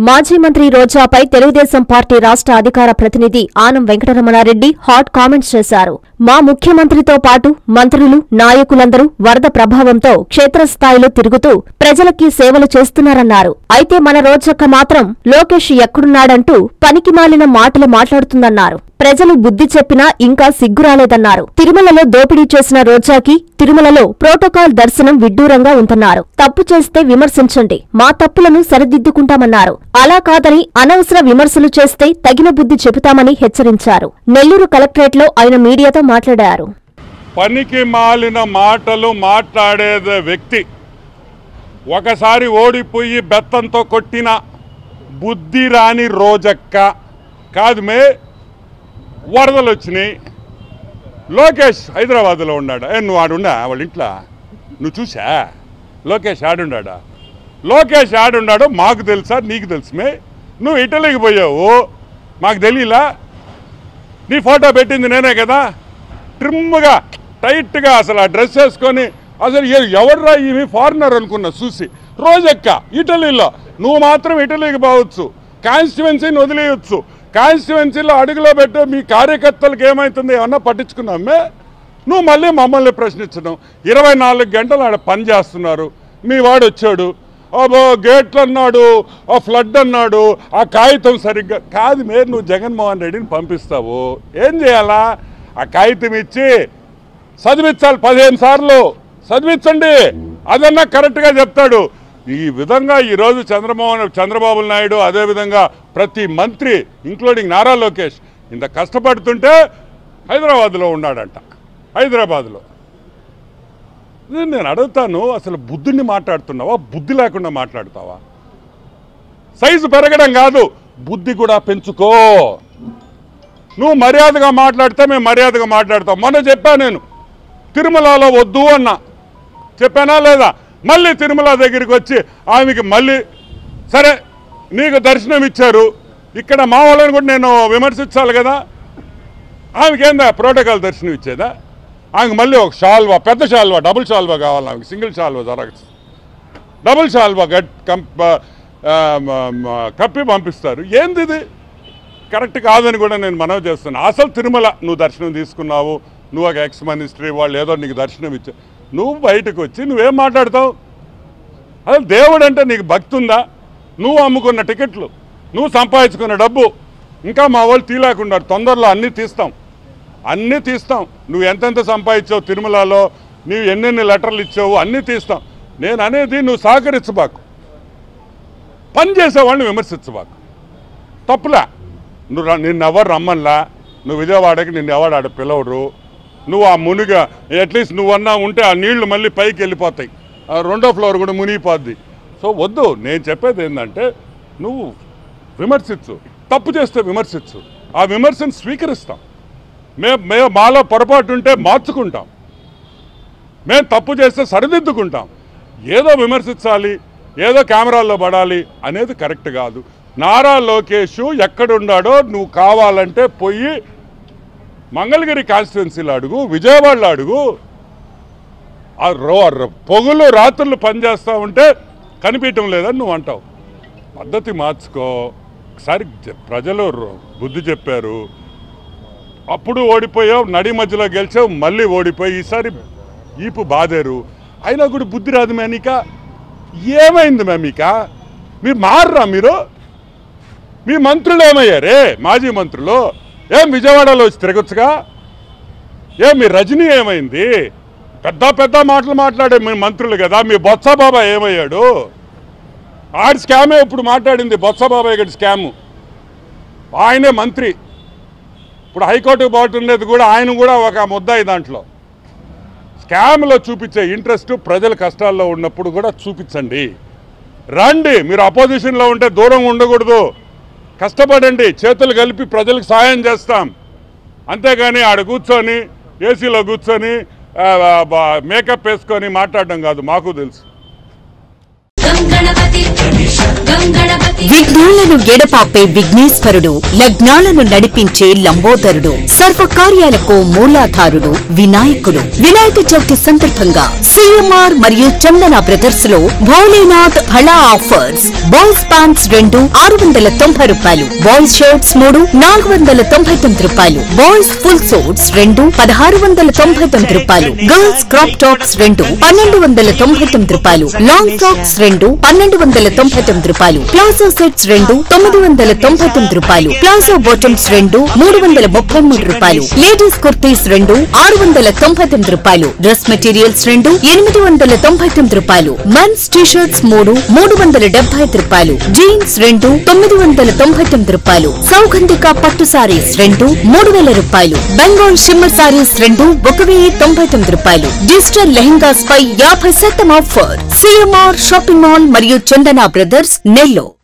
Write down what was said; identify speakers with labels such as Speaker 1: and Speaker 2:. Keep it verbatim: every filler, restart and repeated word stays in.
Speaker 1: మాజీ మంత్రి రోజాపై తెలుగుదేశం పార్టీ రాష్ట్ర అధికార ప్రతినిధి ఆనం వెంకటరమణారెడ్డి హాట్ కామెంట్స్ చేశారు. మా ముఖ్యమంత్రితో పాటు మంత్రులు, నాయకులందరూ వరద ప్రభావంతో క్షేత్రస్థాయిలో తిరుగుతూ ప్రజలకి సేవలు చేస్తున్నారన్నారు. అయితే మన రోజక్క మాత్రం లోకేష్ ఎక్కడున్నాడంటూ పనికిమాలిన మాటలు మాట్లాడుతుందన్నారు. ప్రజలు బుద్ధి చెప్పినా ఇంకా సిగ్గురాలేదన్నారు. తిరుమలలో దోపిడీ చేసిన రోజాకి తిరుమలలో ప్రోటోకాల్ దర్శనం విడ్డూరంగా ఉంటున్నారు. తప్పు చేస్తే విమర్శించండి, మా తప్పులను సరిదిద్దుకుంటామన్నారు. అలా కాదని అనవసర విమర్శలు చేస్తే తగిన బుద్ధి చెబుతామని హెచ్చరించారు. నెల్లూరు కలెక్టరేట్లో ఆయన మీడియాతో మాట్లాడారు.
Speaker 2: పనికి మాలిన మాటలు మాట్లాడేదే వ్యక్తి ఒకసారి ఓడిపోయి బెత్తంతో కొట్టిన బుద్ధి రాని రోజక్క కాదు. మే వరదలు వచ్చినాయి, లోకేష్ హైదరాబాద్లో ఉన్నాడా? ఏ నువ్వు ఆడున్నా వాళ్ళ ఇంట్లో నువ్వు చూసా? లోకేష్ ఆడున్నాడా? లోకేష్ ఆడున్నాడో మాకు తెలుసా? నీకు తెలుసుమే. నువ్వు ఇటలీకి పోయావు, మాకు తెలియలా? నీ ఫోటో పెట్టింది నేనే కదా, ట్రిమ్గా టైట్గా అసలు ఆ డ్రెస్ వేసుకొని. అసలు ఎవర్రా ఇవి ఫారినర్ అనుకున్నా చూసి. రోజక్క ఇటలీలో, నువ్వు మాత్రం ఇటలీకి పోవచ్చు, కాన్స్టిట్యువెన్సీని వదిలేయచ్చు. కాన్స్టిట్యువెన్సీలో అడుగులో పెట్టు, మీ కార్యకర్తలకు ఏమవుతుంది ఏమన్నా పట్టించుకున్నామే? నువ్వు మళ్ళీ మమ్మల్ని ప్రశ్నించడం. ఇరవై నాలుగు గంటలు ఆడ పని చేస్తున్నారు. మీ వాడు వచ్చాడు, అబ్బో గేట్లు అన్నాడు, ఆ ఫ్లడ్ అన్నాడు, ఆ కాగితం సరిగ్గా కాదు. మీరు నువ్వు జగన్మోహన్ రెడ్డిని పంపిస్తావు, ఏం చేయాలా? ఆ కాగితం ఇచ్చి చదివించాలి, పదిహేను సార్లు చదివించండి, అదన్నా కరెక్ట్గా చెప్తాడు. ఈ విధంగా ఈరోజు చంద్రమోహన్ చంద్రబాబు నాయుడు అదేవిధంగా ప్రతి మంత్రి ఇంక్లూడింగ్ నారా లోకేష్ ఇంత కష్టపడుతుంటే హైదరాబాద్లో ఉన్నాడంట. హైదరాబాద్లో నేను అడుగుతాను, అసలు బుద్ధిని మాట్లాడుతున్నావా? బుద్ధి లేకుండా మాట్లాడుతావా? సైజు పెరగడం కాదు, బుద్ధి కూడా పెంచుకో. నువ్వు మర్యాదగా మాట్లాడితే మేము మర్యాదగా మాట్లాడతాం. మొన్న చెప్పా నేను, తిరుమలలో వద్దు అన్నా, చెప్పానా లేదా? మళ్ళీ తిరుమల దగ్గరికి వచ్చి ఆమెకి మళ్ళీ సరే నీకు దర్శనం ఇచ్చారు, ఇక్కడ మా వాళ్ళని కూడా నేను విమర్శించాలి కదా. ఆమెకేందా ప్రోటోకాల్ దర్శనం ఇచ్చేదా? ఆమెకు మళ్ళీ ఒక షాల్వా, పెద్ద షాల్వా, డబుల్ షాల్వా కావాలి ఆమెకి. సింగిల్ షాల్వా జరగచ్చు, డబుల్ షాల్వా గట్ కప్పి పంపిస్తారు. ఏంది ఇది? కరెక్ట్ కాదని కూడా నేను మనవి చేస్తున్నాను. అసలు తిరుమల నువ్వు దర్శనం తీసుకున్నావు, నువ్వు ఒక ఎక్స్ మినిస్ట్రీ వాళ్ళు ఏదో నీకు దర్శనం ఇచ్చా, నువ్వు బయటకు వచ్చి నువ్వేం మాట్లాడతావు? అసలు దేవుడు అంటే నీకు భక్తి ఉందా? నువ్వు అమ్ముకున్న టికెట్లు, నువ్వు సంపాదించుకున్న డబ్బు ఇంకా మా వాళ్ళు తీలేకున్నారు. తొందరలో అన్నీ తీస్తాం, అన్నీ తీస్తాం. నువ్వు ఎంతెంత సంపాదించావు తిరుమలలో, నువ్వు ఎన్నెన్ని లెటర్లు ఇచ్చావు, అన్నీ తీస్తాం. నేను అనేది నువ్వు సహకరించబాకు, పని చేసేవాళ్ళని విమర్శించబాకు. తప్పులా. నువ్వు నిన్నెవరు రమ్మన్లా, నువ్వు విజయవాడకి నిన్ను ఎవరు ఆడ పిలవరు. నువ్వు ఆ మునిగా అట్లీస్ట్ నువ్వన్నా ఉంటే ఆ నీళ్లు మళ్ళీ పైకి వెళ్ళిపోతాయి, రెండో ఫ్లోర్ కూడా మునిగిపోద్ది. సో వద్దు. నేను చెప్పేది ఏంటంటే నువ్వు విమర్శించు, తప్పు చేస్తే విమర్శించు, ఆ విమర్శను స్వీకరిస్తాం. మేము మేము మాలో పొరపాటు ఉంటే మార్చుకుంటాం, మేము తప్పు చేస్తే సరిదిద్దుకుంటాం. ఏదో విమర్శించాలి, ఏదో కెమెరాల్లో పడాలి అనేది కరెక్ట్ కాదు. నారా లోకేష్ ఎక్కడున్నాడో నువ్వు కావాలంటే పోయి మంగళగిరి కాన్స్టిట్యున్సీలో అడుగు, విజయవాడలో అడుగు. ఆ రో పొగులు రాత్రులు పనిచేస్తూ ఉంటే కనిపించడం లేదని నువ్వు అంటావు. పద్ధతి మార్చుకో. ఒకసారి ప్రజలు బుద్ధి చెప్పారు, అప్పుడు ఓడిపోయావు, నడి మధ్యలో గెలిచావు, మళ్ళీ ఓడిపోయి ఈసారి ఈపు బాధారు. అయినా కూడా బుద్ధి రాదు మేమిక. ఏమైంది మేమిక? మీరు మారరా? మీరు మీ మంత్రులు ఏమయ్యారే? మాజీ మంత్రులు ఏం విజయవాడలో వచ్చి తిరగొచ్చుగా? ఏం మీ రజనీ ఏమైంది? పెద్ద పెద్ద మాటలు మాట్లాడే మీ మంత్రులు కదా. మీ బొత్స బాబాయ్ ఏమయ్యాడు? ఆడి స్కామే ఇప్పుడు మాట్లాడింది, బొత్స బాబాయ్ గడి స్కాము. ఆయనే మంత్రి, ఇప్పుడు హైకోర్టుకు పోతుండేది కూడా ఆయన కూడా ఒక ముద్దాయి. దాంట్లో స్కామ్లో చూపించే ఇంట్రెస్ట్ ప్రజల కష్టాల్లో ఉన్నప్పుడు కూడా చూపించండి. రండి, మీరు అపోజిషన్లో ఉంటే దూరం ఉండకూడదు. కష్టపడండి, చేతులు కలిపి ప్రజలకు సాయం చేస్తాం. అంతేగాని ఆడ కూర్చొని ఏసీలో కూర్చొని మేకప్ వేసుకొని మాట్లాడడం కాదు, మాకు తెలుసు.
Speaker 3: విఘ్నాలను ఎడపాపే విఘ్నేశ్వరుడు, లగ్నాలను నడిపించే లంబోదరుడు, సర్వకార్యాలకు మూలాధారుడు వినాయకుడు. వినాయక చవితి సందర్భంగా సిఎంఆర్ మరియు చందన బ్రదర్స్ లో భోలేనాథ్ హళా ఆఫర్స్. బాయ్స్ ప్యాంట్స్ రెండు ఆరు వందల తొంభై రూపాయలు, బాయ్స్ షర్ట్స్ మూడు నాలుగు వందల తొంభై తొమ్మిది రూపాయలు, బాయ్స్ ఫుల్ సూట్స్ రెండు పదహారు వందల తొంభై తొమ్మిది రూపాయలు, గర్ల్స్ క్రాప్ టాప్స్ రెండు పన్నెండు వందల తొంభై తొమ్మిది రూపాయలు, లాంగ్ ఫ్రాక్స్ రెండు పన్నెండు వందల తొంభై తొమ్మిది రూపాయలు, ప్లాజో సెట్స్ రెండు తొమ్మిది వందల తొంభై తొమ్మిది రూపాయలు, ప్లాజో బాటమ్స్ రెండు మూడు వందల ముప్పై మూడు రూపాయలు, లేడీస్ కుర్తీస్ రెండు ఆరు వందల తొంభై తొమ్మిది రూపాయలు, డ్రెస్ మెటీరియల్స్ రెండు ఎనిమిది వందల తొంభై తొమ్మిది రూపాయలు, మెన్స్ టీషర్ట్స్ మూడు మూడు వందల డెబ్బై ఐదు రూపాయలు, జీన్స్ రెండు తొమ్మిది వందల తొంభై తొమ్మిది రూపాయలు, సౌగంధిక పట్టు సారీస్ రెండు మూడు వేల రూపాయలు, బెంగాల్ షిమ్మర్ సారీస్ రెండు ఒక వెయ్యి తొంభై తొమ్మిది రూపాయలు, డిజిటల్ లెహెంగాస్ పై యాభై శాతం ఆఫర్. సిఎంఆర్ షాపింగ్ మాల్ మరియు చందన బ్రదర్స్ నెల్లూరు.